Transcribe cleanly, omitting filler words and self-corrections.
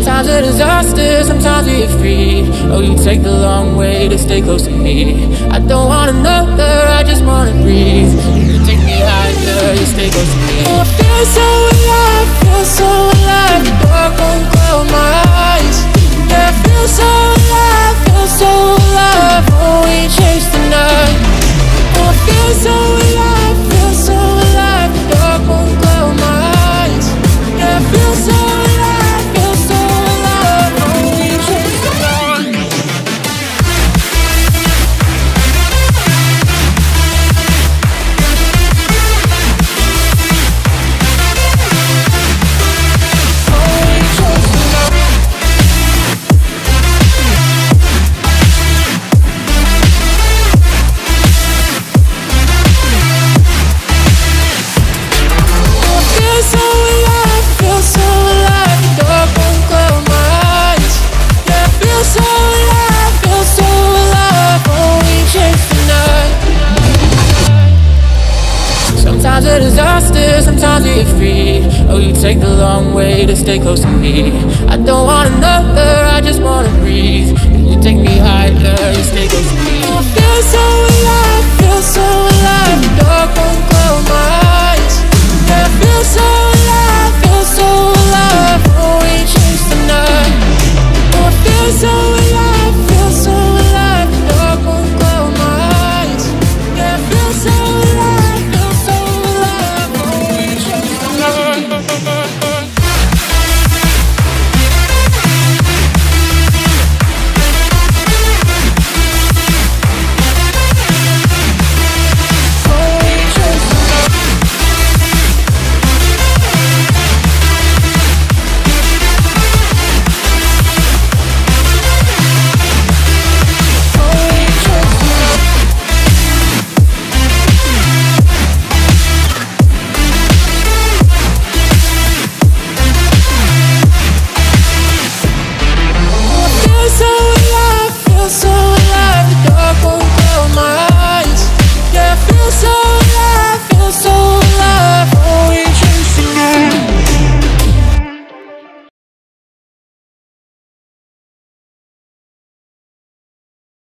Sometimes a disaster, sometimes we get free. Oh, you take the long way to stay close to me. I don't want another, I just wanna breathe. You take me higher, you stay close to me. Oh, I feel so alive, feel so alive. The dark won't close my eyes. Yeah, I feel so alive, feel so alive. Oh, we chase the night. Oh, I feel so alive, feel so alive. The dark won't close my eyes. Yeah, I feel so alive, feel so alive. Oh, we chase the night. Sometimes a disaster, sometimes we get free. Oh, you take the long way to stay close to me. I don't want another, I just wanna breathe. You take me higher, you stay close to me. I feel so alive, feel so alive. The dark won't close my